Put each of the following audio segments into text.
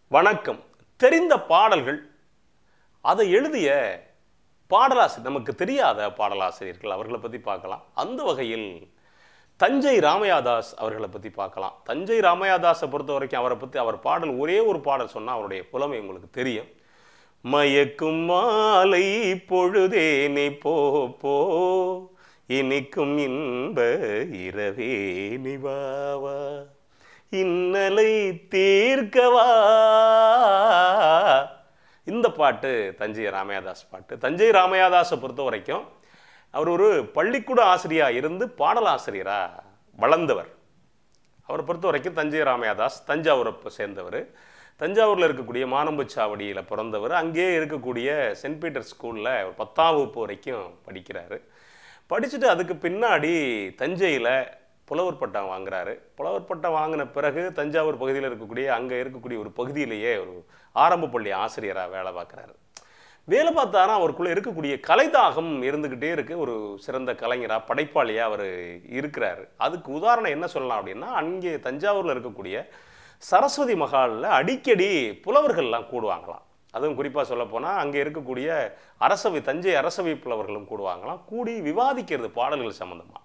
வணக்கம். தெரிந்த பாடல்கள் அதை எழுதிய பாடலாசிரியர், நமக்கு தெரியாத பாடலாசிரியர்கள் அவர்களை பற்றி பார்க்கலாம். அந்த வகையில் தஞ்சை ராமையாதாஸ் அவர்களை பற்றி பார்க்கலாம். தஞ்சை ராமையாதாஸை பொறுத்த வரைக்கும் அவரை பற்றி அவர் பாடல் ஒரே ஒரு பாடல் சொன்னால் அவருடைய புலமை உங்களுக்கு தெரியும். மயக்கும் மாலை பொழுதே நீ போ போ, இனிக்கும் இன்ப இரவே நிவாவா, இன்னலை தீர்க்கவா. இந்த பாட்டு தஞ்சை ராமையாதாஸ் பாட்டு. தஞ்சை ராமையாதாஸை பொறுத்த வரைக்கும் அவர் ஒரு பள்ளிக்கூட ஆசிரியராக இருந்து பாடலாசிரியராக வளர்ந்தவர். அவரை பொறுத்த வரைக்கும் தஞ்சை ராமையாதாஸ் தஞ்சாவூரை சேர்ந்தவர். தஞ்சாவூரில் இருக்கக்கூடிய மானம்புச்சாவடியில் பிறந்தவர். அங்கேயே இருக்கக்கூடிய சென்ட் பீட்டர் ஸ்கூலில் ஒரு 10ஆம் வகுப்பு வரைக்கும் படிக்கிறாரு. படிச்சுட்டு அதுக்கு பின்னாடி தஞ்சையில் புலவர் பட்டம் வாங்குறாரு. புலவர் பட்டம் வாங்கின பிறகு தஞ்சாவூர் பகுதியில் இருக்கக்கூடிய அங்கே இருக்கக்கூடிய ஒரு பகுதியிலேயே ஒரு ஆரம்ப பள்ளி ஆசிரியராக வேலை பார்க்குறாரு. வேலை பார்த்தாரா அவருக்குள்ளே இருக்கக்கூடிய கலைதாகம் இருந்துக்கிட்டே இருக்குது. ஒரு சிறந்த கலைஞராக படைப்பாளியாக அவர் இருக்கிறாரு. அதுக்கு உதாரணம் என்ன சொல்லலாம் அப்படின்னா, அங்கே தஞ்சாவூரில் இருக்கக்கூடிய சரஸ்வதி மகாலில் அடிக்கடி புலவர்கள்லாம் கூடுவாங்களாம். அதுவும் குறிப்பாக சொல்லப்போனால் அங்கே இருக்கக்கூடிய அரசவை, தஞ்சை அரசவை புலவர்களும் கூடுவாங்களாம். கூடி விவாதிக்கிறது பாடல்கள் சம்மந்தமாக.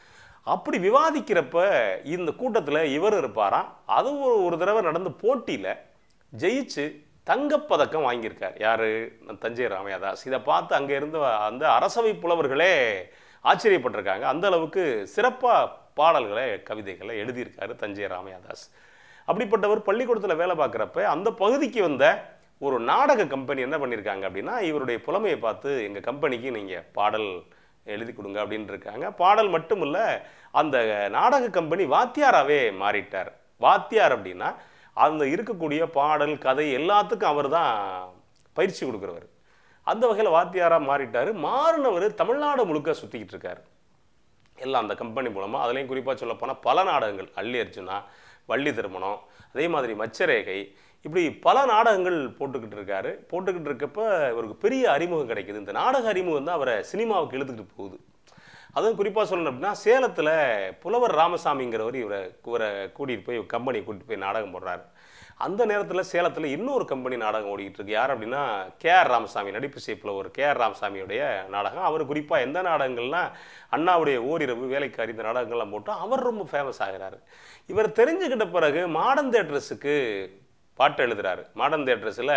அப்படி விவாதிக்கிறப்ப இந்த கூட்டத்தில் இவர் இருப்பாராம். அது ஒரு தடவை நடந்த போட்டியில் ஜெயிச்சு தங்கப்பதக்கம் வாங்கியிருக்கார். யார்? தஞ்சை ராமையாதாஸ். இதை பார்த்து அங்கே இருந்த அந்த அரசவை புலவர்களே ஆச்சரியப்பட்டிருக்காங்க. அந்த அளவுக்கு சிறப்பாக பாடல்களை, கவிதைகளை எழுதியிருக்காரு தஞ்சை ராமையாதாஸ். அப்படிப்பட்டவர் பள்ளிக்கூடத்தில் வேலை பார்க்குறப்ப அந்த பகுதிக்கு வந்த ஒரு நாடக கம்பெனி என்ன பண்ணியிருக்காங்க அப்படின்னா, இவருடைய புலமையை பார்த்து எங்கள் கம்பெனிக்கு நீங்கள் பாடல் எழுதி கொடுங்க அப்படின்னு இருக்காங்க. பாடல் மட்டும் இல்லை, அந்த நாடக கம்பெனி வாத்தியாராகவே மாறிட்டார். வாத்தியார் அப்படின்னா அந்த இருக்கக்கூடிய பாடல், கதை எல்லாத்துக்கும் அவர் தான் பயிற்சி கொடுக்குறவர். அந்த வகையில் வாத்தியாராக மாறிட்டார். மாறினவர் தமிழ்நாடு முழுக்க சுற்றிக்கிட்டு இருக்கார் எல்லாம் அந்த கம்பெனி மூலமாக. அதுலேயும் குறிப்பாக சொல்லப்போனால் பல நாடகங்கள், அல்லி அர்ஜுனா, வள்ளி திருமணம், அதே மாதிரி மச்சரேகை, இப்படி பல நாடகங்கள் போட்டுக்கிட்டு இருக்காரு. போட்டுக்கிட்டு இருக்கப்போ இவருக்கு பெரிய அறிமுகம் கிடைக்குது. இந்த நாடக அறிமுகம் தான் அவரை சினிமாவுக்கு இழுத்துக்கிட்டு போகுது. அதுவும் குறிப்பாக சொல்லணும் அப்படின்னா, சேலத்தில் புலவர் ராமசாமிங்கிறவர் இவரை கூட்டிகிட்டு போய் கம்பெனியை கூட்டிகிட்டு போய் நாடகம் போடுறாரு. அந்த நேரத்தில் சேலத்தில் இன்னொரு கம்பெனி நாடகம் ஓடிக்கிட்டு இருக்கு. யார் அப்படின்னா, கேஆர் ராமசாமி, நடிப்பு புலவர் கேஆர் ராமசாமியுடைய நாடகம். அவர் குறிப்பாக எந்த நாடகங்கள்னால் அண்ணாவுடைய ஓரிரவு, வேலைக்காரி, இந்த நாடகங்கள்லாம் போட்டு அவர் ரொம்ப ஃபேமஸ் ஆகிறாரு. இவர் தெரிஞ்சுக்கிட்ட பிறகு மாடர்ன் தியேட்டர்ஸுக்கு பாட்டு எழுதுறாரு. மாடர்ன் தியேட்டர்ஸில்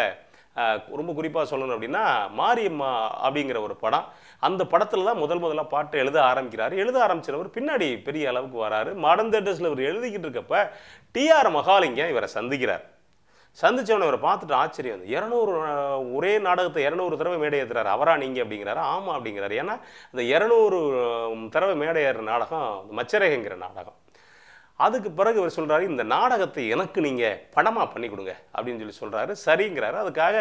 ரொம்ப குறிப்பாக சொல்லணும் அப்படின்னா, மாரியம்மா அப்படிங்கிற ஒரு படம். அந்த படத்தில் தான் முதலாக பாட்டு எழுத ஆரம்பிக்கிறாரு. எழுத ஆரம்பிச்சவர் பின்னாடி பெரிய அளவுக்கு வராரு. மாடர்ன் தியேட்டர்ஸில் இவர் எழுதிக்கிட்டு இருக்கப்ப டிஆர் மகாலிங்கம் இவரை சந்திக்கிறார். சந்தித்தவனை இவரை பார்த்துட்டு ஆச்சரியம் வந்து, 200 ஒரே நாடகத்தை 200 தடவை மேடை ஏற்றுறாரு. அவரா நீங்கள் அப்படிங்கிறாரு. ஆமாம் அப்படிங்கிறாரு. ஏன்னா அந்த 200 தடவை மேடை ஏறுற நாடகம் மச்சரேகைங்கிற நாடகம். அதுக்கு பிறகு இவர் சொல்கிறாரு, இந்த நாடகத்தை எனக்கு நீங்கள் படமாக பண்ணி கொடுங்க அப்படின்னு சொல்லி சொல்கிறாரு. சரிங்கிறாரு. அதுக்காக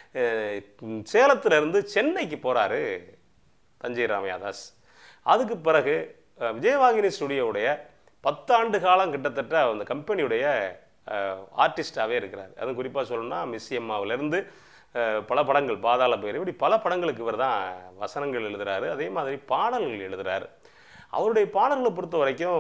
சேலத்திலேருந்து சென்னைக்கு போகிறாரு தஞ்சை ராமையாதாஸ். அதுக்கு பிறகு விஜயவாகினி ஸ்டுடியோவுடைய 10 ஆண்டு காலம் கிட்டத்தட்ட அந்த கம்பெனியுடைய ஆர்டிஸ்டாகவே இருக்கிறார். அதுவும் குறிப்பாக சொல்லணும்னா, மிஸ் எம்மாவிலேருந்து பல படங்கள், பாதாள பைரவி, இப்படி பல படங்களுக்கு இவர் தான் வசனங்கள் எழுதுகிறாரு. அதே மாதிரி பாடல்கள் எழுதுகிறாரு. அவருடைய பாடல்களை பொறுத்த வரைக்கும்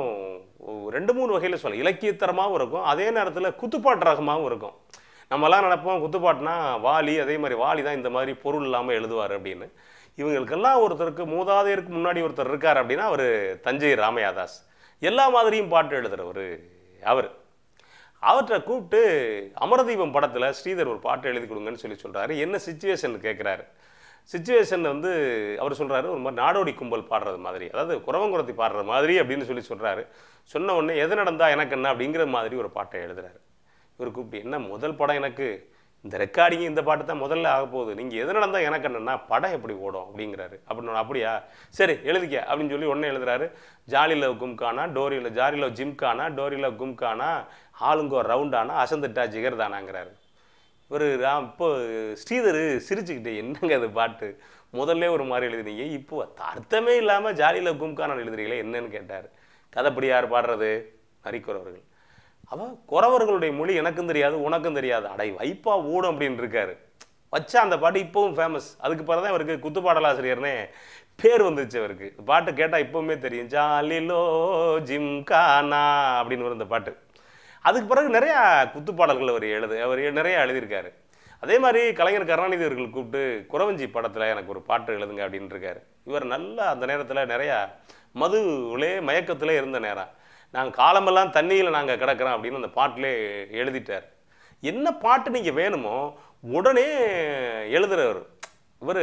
2-3 வகையில் சொல்ல, இலக்கியத்தரமாகவும் இருக்கும், அதே நேரத்தில் குத்துப்பாட்டு ரகமாகவும் இருக்கும். நம்மலாம் நினைப்போம் குத்துப்பாட்டுனா வாலி, அதே மாதிரி வாலி தான் இந்த மாதிரி பொருள் இல்லாமல் எழுதுவார் அப்படின்னு. இவங்களுக்கெல்லாம் ஒருத்தருக்கு, மூதாதையருக்கு முன்னாடி ஒருத்தர் இருக்கார் அப்படின்னா அவர் தஞ்சை ராமையாதாஸ். எல்லா மாதிரியும் பாட்டு எழுதுகிறவர் அவர். அவற்றை கூப்பிட்டு அமரதீபம் படத்தில் ஸ்ரீதர் ஒரு பாட்டு எழுதி கொடுங்கன்னு சொல்லி சொல்கிறாரு. என்ன சிச்சுவேஷன் கேட்குறாரு. சிச்சுவேஷன் வந்து அவர் சொல்கிறாரு, ஒரு மாதிரி நாடோடி கும்பல் பாடுறது மாதிரி, அதாவது குறவங்குறத்தி பாடுற மாதிரி அப்படின்னு சொல்லி சொல்கிறாரு. சொன்ன உடனே எது நடந்தால் எனக்கு என்ன அப்படிங்கிற மாதிரி ஒரு பாட்டை எழுதுறாரு. இவர் கூப்பிட்டு, என்ன முதல் படம் எனக்கு, இந்த ரெக்கார்டிங் இந்த பாட்டு தான் முதல்ல ஆக போகுது, நீங்கள் எது நடந்தால் எனக்கு என்னென்னா படம் எப்படி ஓடும் அப்படிங்கிறாரு. அப்படின்னு, அப்படியா சரி எழுதிக்க அப்படின்னு சொல்லி உடனே எழுதுறாரு. ஜாலியில் கும்கானா டோரியில், ஜாலியில் ஜிம்கானா டோரியில் கும்கானா, ஆளுங்கோ ரவுண்டானா அசந்துட்டா ஜிகர்தானாங்கிறாரு. இவர் இப்போ ஸ்ரீதர் சிரிச்சுக்கிட்டே, என்னங்க அது பாட்டு முதல்ல ஒரு மாதிரி எழுதுனீங்க, இப்போ அர்த்தமே இல்லாமல் ஜாலியில் கும்கானான் எழுதுறீங்களே என்னன்னு கேட்டார். கதைப்படி யார் பாடுறது? நரிக்குறவர்கள். அவன் குறவர்களுடைய மொழி எனக்கும் தெரியாது உனக்கும் தெரியாது, அடை வைப்பா ஓடும் அப்படின்னு இருக்காரு. வச்சா அந்த பாட்டு இப்போவும் ஃபேமஸ். அதுக்கு பிறகு தான் இவருக்கு குத்துப்பாடலாசிரியர்னே பேர் வந்துச்சு. அவருக்கு பாட்டு கேட்டால் இப்போவுமே தெரியும். ஜாலிலோ ஜிம்கானா அப்படின்னு வரும் இந்த பாட்டு. அதுக்கு பிறகு நிறையா குத்துப்பாடல்கள் அவர் நிறையா எழுதியிருக்காரு. அதே மாதிரி கலைஞர் கருணாநிதி அவர்கள் கூப்பிட்டு குறவஞ்சி படத்தில் எனக்கு ஒரு பாட்டு எழுதுங்க அப்படின்னு இருக்காரு. இவர் நல்லா அந்த நேரத்தில் நிறையா மதுவிலே மயக்கத்திலே இருந்த நேரம். நாங்கள் காலமெல்லாம் தண்ணியில் நாங்கள் கிடக்கிறோம் அப்படின்னு அந்த பாட்டிலே எழுதிட்டார். என்ன பாட்டு நீங்கள் வேணுமோ உடனே எழுதுகிறவர் இவர்.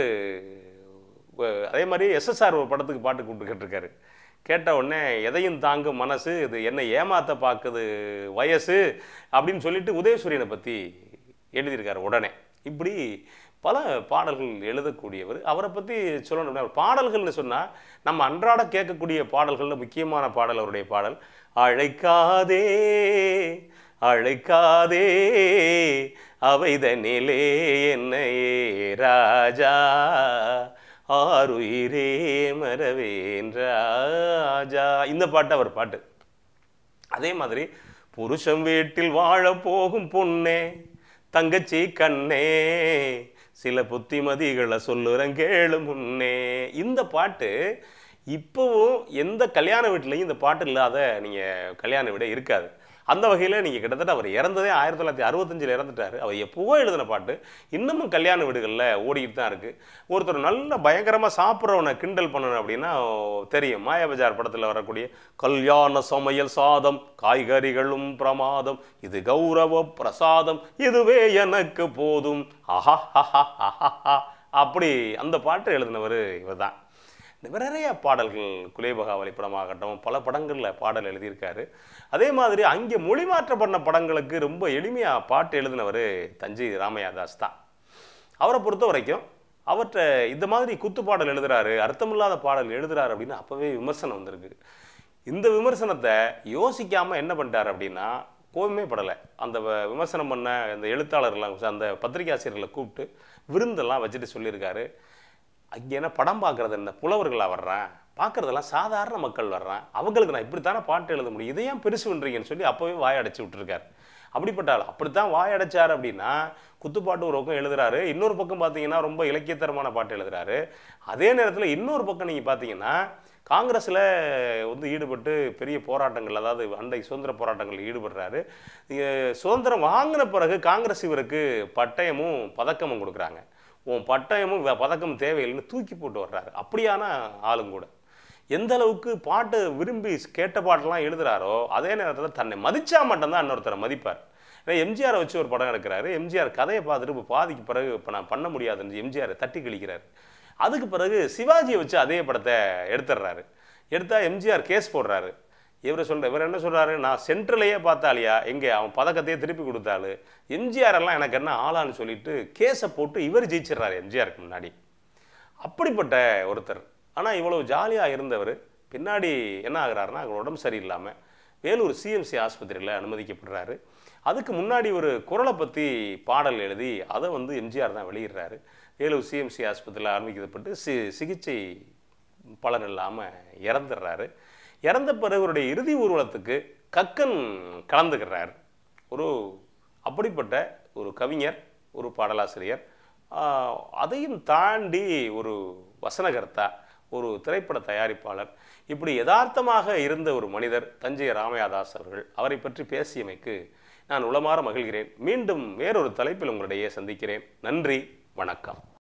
அதே மாதிரி எஸ்எஸ்ஆர் ஒரு படத்துக்கு பாட்டு கூப்பிட்டு கேட்டிருக்காரு. கேட்ட உடனே எதையும் தாங்கும் மனசு, இது என்னை ஏமாற்ற பார்க்குது வயசு அப்படின்னு சொல்லிட்டு உதயசூரியனை பற்றி எழுதியிருக்காரு உடனே. இப்படி பல பாடல்கள் எழுதக்கூடியவர். அவரை பற்றி சொல்லணும்னா பாடல்கள்னு சொன்னால் நம்ம அன்றாட கேட்கக்கூடிய பாடல்களில் முக்கியமான பாடல் அவருடைய பாடல் அழைக்காதே அழைக்காதே அவைதனிலே என்னையே ராஜா ஆருயிரே மறவேன் ராஜா. இந்த பாட்டு அவர் பாட்டு. அதே மாதிரி புருஷன் வீட்டில் வாழ போகும் பொண்ணே தங்கச்சி கண்ணே சில புத்திமதிகளை சொல்லுறேன் கேளு முன்னே. இந்த பாட்டு இப்போவும் எந்த கல்யாண வீட்டிலையும் இந்த பாட்டு இல்லாத நீங்கள் கல்யாண வீடே இருக்காது. அந்த வகையில் நீங்கள் கிட்டத்தட்ட அவர் இறந்ததே 1965 இறந்துட்டார். அவர் எப்போவோ எழுதின பாட்டு இன்னமும் கல்யாண வீடுகளில் ஓடிக்கிட்டு தான் இருக்குது. ஒருத்தர் நல்ல பயங்கரமாக சாப்பிட்றவனை கிண்டல் பண்ணணும் அப்படின்னா தெரியும். மாயாபஜார் படத்தில் வரக்கூடிய கல்யாண சமையல் சாதம் காய்கறிகளும் பிரமாதம் இது கௌரவ பிரசாதம் இதுவே எனக்கு போதும் ஆஹா ஹஹா அப்படி அந்த பாட்டு எழுதினவர் இவர் தான். நிறைய பாடல்கள் குலேபகாவலி படமாகட்டும் பல படங்களில் பாடல் எழுதியிருக்காரு. அதே மாதிரி அங்கே மொழி மாற்ற பண்ண படங்களுக்கு ரொம்ப எளிமையாக பாட்டு எழுதினவர் தஞ்சை ராமையாதாஸ் தான். அவரை பொறுத்த வரைக்கும் அவர்கிட்ட இந்த மாதிரி குத்து பாடல் எழுதுறாரு அர்த்தமில்லாத பாடல் எழுதுறாரு அப்படின்னு அப்போவே விமர்சனம் வந்திருக்கு. இந்த விமர்சனத்தை யோசிக்காமல் என்ன பண்ணிட்டார் அப்படின்னா கோவமே படலை. அந்த விமர்சனம் பண்ண அந்த எழுத்தாளர்லாம் அந்த பத்திரிகை ஆசிரியர்களை கூப்பிட்டு விருந்தெல்லாம் வச்சுட்டு சொல்லியிருக்காரு. அங்கே என்ன படம் பார்க்குறது என்ன புலவர்களாக வர்றேன், பார்க்குறதெல்லாம் சாதாரண மக்கள் வர்றான், அவங்களுக்கு நான் இப்படித்தானே பாட்டு எழுத முடியும், இதையும் பெருசு பண்ணுறீங்கன்னு சொல்லி அப்போவே வாயடைச்சி விட்டுருக்காரு. அப்படிப்பட்டாலும் அப்படித்தான் வாயடைச்சார் அப்படின்னா குத்துப்பாட்டு ஒரு பக்கம் எழுதுறாரு, இன்னொரு பக்கம் பார்த்தீங்கன்னா ரொம்ப இலக்கியத்தரமான பாட்டு எழுதுறாரு. அதே நேரத்தில் இன்னொரு பக்கம் நீங்கள் பார்த்தீங்கன்னா காங்கிரஸில் ஈடுபட்டு பெரிய போராட்டங்கள் அதாவது அண்டை சுதந்திர போராட்டங்களில் ஈடுபடுறாரு. சுதந்திரம் வாங்கின பிறகு காங்கிரஸ் இவருக்கு பட்டயமும் பதக்கமும் கொடுக்குறாங்க. உன் பட்டயமும் பதக்கம் தேவையில்லைன்னு தூக்கி போட்டு வர்றாரு. அப்படியான ஆளும் கூட. எந்த அளவுக்கு பாட்டு விரும்பி கேட்ட பாட்டெல்லாம் எழுதுறாரோ அதே நேரத்தில் தன்னை மதிச்சா மட்டும்தான் இன்னொருத்தரை மதிப்பார். ஏன்னா எம்ஜிஆரை வச்சு ஒரு படம் எடுக்கிறாரு. எம்ஜிஆர் கதையை பார்த்துட்டு இப்போ பாதிக்கு பிறகு இப்போ நான் பண்ண முடியாதுன்னு எம்ஜிஆரை தட்டி கழிக்கிறாரு. அதுக்கு பிறகு சிவாஜியை வச்சு அதே படத்தை எடுத்துடுறாரு. எடுத்தால் எம்ஜிஆர் கேஸ் போடுறாரு. இவர் என்ன சொல்கிறாரு, நான் சென்ட்ரலையே பார்த்தாலியா எங்கே அவன் பதக்கத்தையே திருப்பி கொடுத்தாலு எம்ஜிஆர் எல்லாம் எனக்கு என்ன ஆளான்னு சொல்லிட்டு கேஸை போட்டு இவர் ஜெயிச்சிடுறாரு எம்ஜிஆருக்கு முன்னாடி. அப்படிப்பட்ட ஒருத்தர். ஆனால் இவ்வளவு ஜாலியாக இருந்தவர் பின்னாடி என்ன ஆகுறாருன்னா உடம்பு சரியில்லாமல் வேலூர் சிஎம்சி ஆஸ்பத்திரியில் அனுமதிக்கப்படுறாரு. அதுக்கு முன்னாடி ஒரு குரலை பற்றி பாடல் எழுதி அதை எம்ஜிஆர் தான் வெளியிடுறாரு. வேலூர் சிஎம்சி ஆஸ்பத்திரியில் அனுமதிக்கப்பட்டு சிகிச்சை பலன் இல்லாமல் இறந்துடுறாரு. இறந்த பிறகுடைய இறுதி ஊர்வலத்துக்கு கக்கன் கலந்துக்கிறார். அப்படிப்பட்ட ஒரு கவிஞர், ஒரு பாடலாசிரியர், அதையும் தாண்டி ஒரு வசனகர்த்தா, ஒரு திரைப்பட தயாரிப்பாளர், இப்படி யதார்த்தமாக இருந்த ஒரு மனிதர் தஞ்சை ராமையாதாஸ் அவர்கள். அவரை பற்றி பேசியமைக்கு நான் உளமாற மகிழ்கிறேன். மீண்டும் வேறொரு தலைப்பில் உங்களிடையே சந்திக்கிறேன். நன்றி, வணக்கம்.